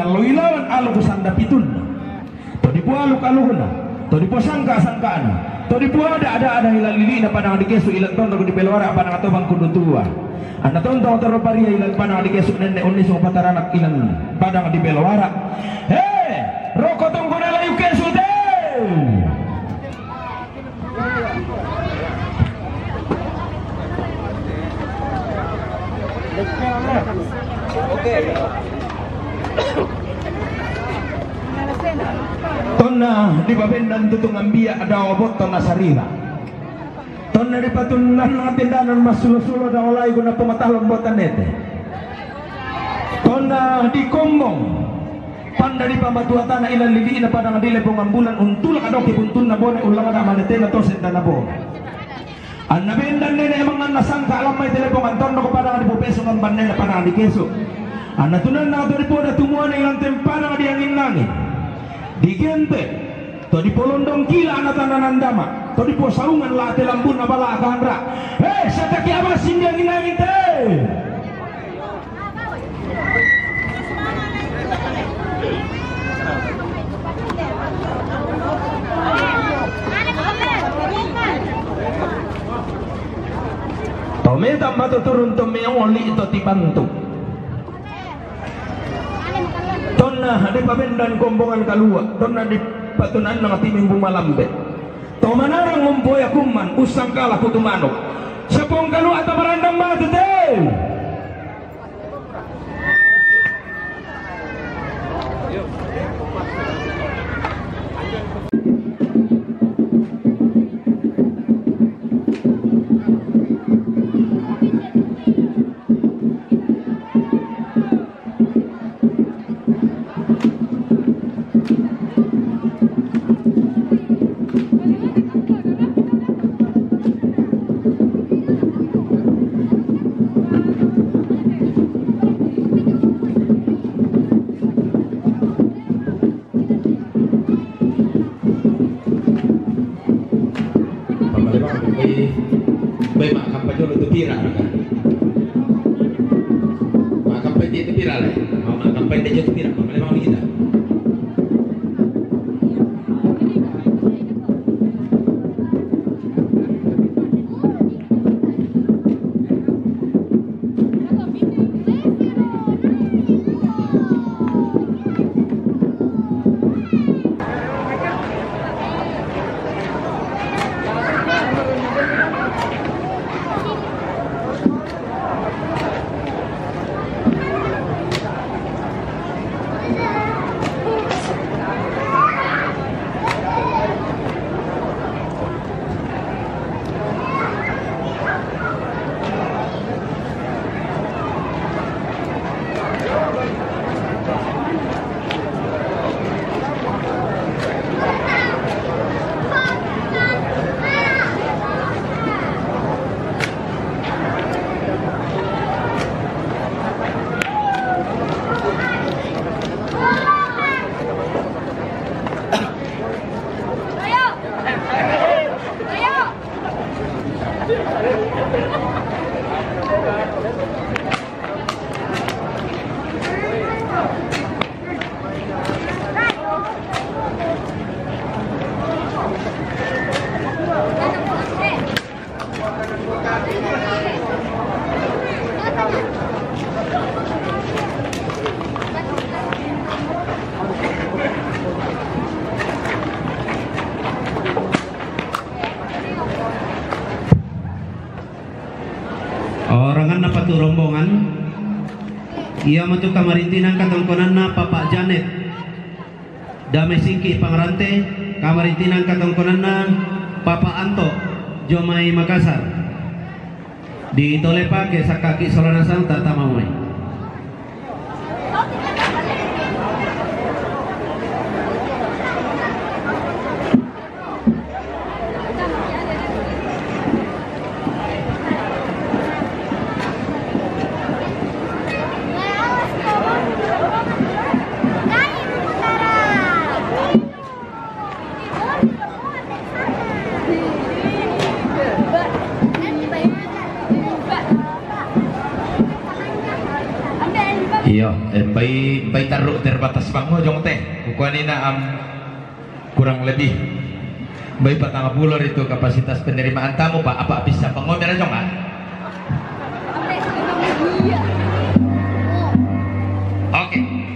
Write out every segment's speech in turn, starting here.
naloilawan alu kusanda pitun to di pualu kaluhuna to di posangka sangkaana to di puada ada hilalili na panang dikesu ilan tondo di pelwara panang atobang kudutua ana tonto toro paria ilan panang dikesu nenne unis mo pataranak ilan panang di pelwara roko tonggo na layu kesu de tonna di babendan tutung ambia ada obot tonna sarira tonna di patunan ngatindanan masulo-sulo da olay guna pematalon botan nete tonna di kombong panda di pambatuatan ilan lidi na padang adile pengambulan untul kadoki puntun na bone ulang ada manetena tosen dan nabo anna bendan nene emang nasangka alam may telepon anton ko padang di pupeso ng banne na padang di keso anna tunan na to di poda tumuan ilang tempanang di angin langit di gente to di polondong kila anak tananandama to di posaungan la te lambun na bala akandra sa takiaba sindiang inangin te tome tambah turun tome oli itu dibantu tonna di pabendan kombongan kalua tonna di patunan ng timing bumalambe to manarang ngumpoy akuman usang kala putumano sa pong kalua at marandang matute rombongan ia metu kamarintinan katongkonan na Papa Janet Damai Singki Pangrante kamarintinan katongkonan na Papa Anto Jomai Makassar di Tolepa ke sakaki Solanasang Tatamamai bay taruh terbatas pangmojong teh. Kukuanina kurang lebih bay 40 itu kapasitas penerimaan tamu Pak. Apa bisa pengomer aja Pak? Oke.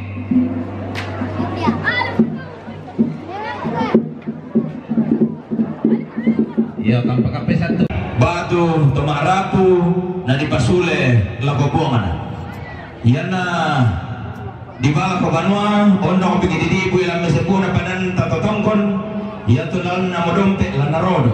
Ya tanpa kape satu. Batu tomarapu na dipasule lakobuangan. Yana di bala ko banua ondo ko bigidi bu ilang mesepuna panan tatotongkon ya tunan na modompe lanarodo.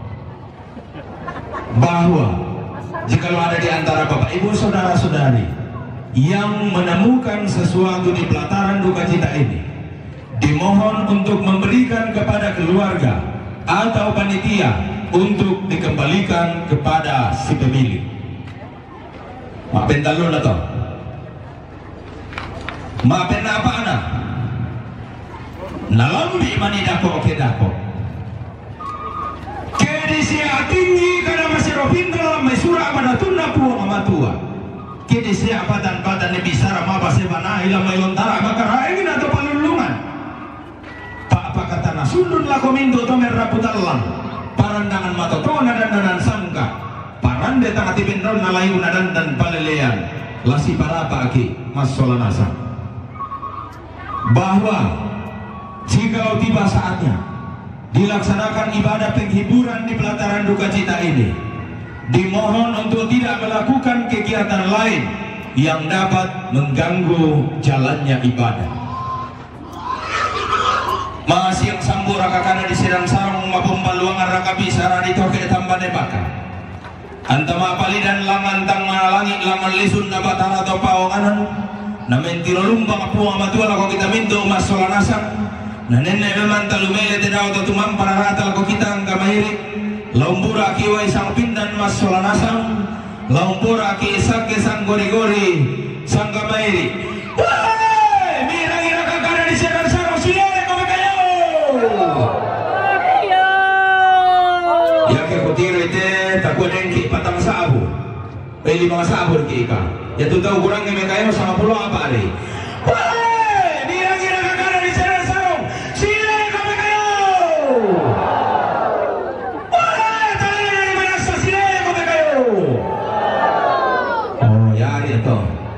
Bahwa jikalau ada di antara Bapak Ibu saudara-saudari yang menemukan sesuatu di pelataran duka cita ini, dimohon untuk memberikan kepada keluarga atau panitia untuk dikembalikan kepada si pemilik. Maafin talon na to. Maafin na apa anak? Nalambi manidako ke dako. Kedi siya tinggi kada masirofindra may sura manatuna po amatua. Kedi siya badan-badan ni bisara mabasebana ilang may lontara makaraingin ato palulungan. Apa kata nasulun la komindo to meraputalang. Parandangan matotona dan nanan sangka. Parande tangatipin raw nalayo nadan dan palelean. Lasi parapa aki mas solanasa. Bahwa jika tiba saatnya dilaksanakan ibadah penghiburan di pelataran duka cita ini, dimohon untuk tidak melakukan kegiatan lain yang dapat mengganggu jalannya ibadah. Masih yang sambur rakakana di sirang sarang mapumbaluangan rakabi sarang ditoke tambah debaka. Antama palidan langan tang langit langan lisun na batara atau pawanganan. Na mentiro lumbang apu amatua lako kita minto mas solanasang na nene memang talumele tenau tutumang pararata lako kita ang kamahiri laumpura kiwa isang pindan mas solanasang laumpura ki isak isang gori-gori sang kamahiri. Woi mirang-ira kakara di siaran sarang silere kome kayo ya ke kutiro ite takunen ki patang sabu pili mga sabur ki ika. Ya tu tahu kurang yang kayo sama pulau apa hari? Woi, kira-kira kakak di sana sarung, sila kami kayo. Woi, tali dari mana sila kami kayo. Oh, ya itu.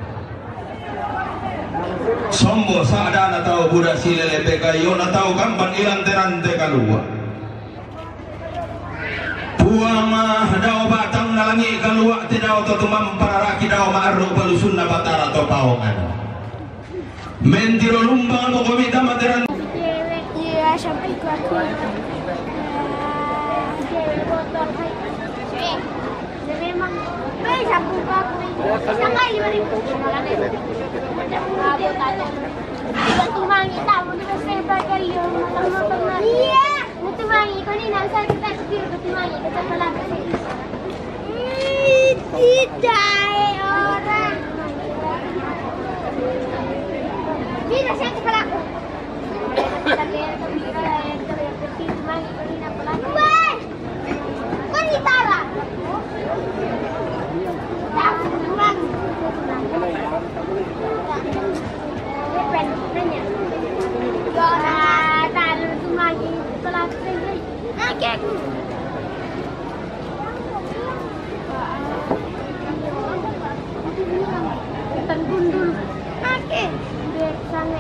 Sombo saada na tahu budak sila lepe kayo na tahu kampan ilan terante kalua. Puama daw batang nalangi kalua tidaw to tumam pararaki daw maaru balusun na batara to paongan. Mentiro lumbang mo komita materan. Iya sampai ke aku. Botol hai. Memang sampai ke aku. Sangat 5.000 malah deh. Ngabot aja. Itu mangi tahu udah sebar kali yang nonton. Iya. Itu mangi ko ni nasa kita spirit itu mangi kita malapit. Tidak orang. Tidak saya kepala aku. Tadi kembira yang terpilih mangi ko ni napala. Wah. Kau ni tara. Tak kurang. Pennya. Gak tahu tu mangi setelah ini. Akek. Tan gundul. Akek. Dia sangat.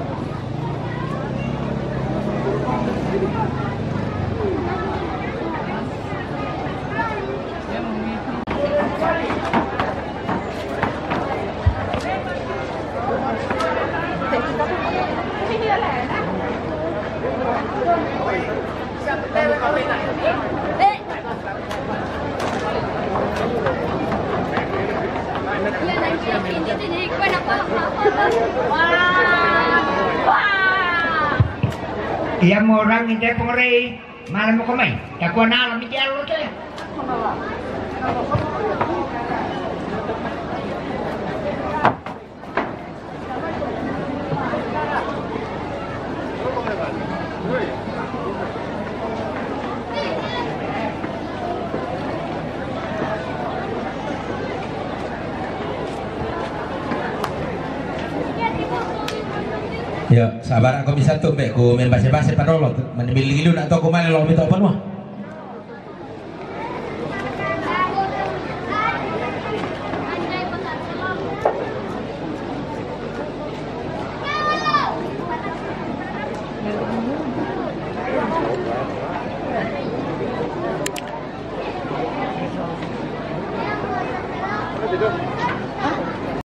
Iya mau orang ini pengori malam mau kemai, tak kau nak lami jalan tu. Ya, sabar aku bisa tuh mbek ku main base-base padolo. Menimbil gilu nak toko mana lo minta apa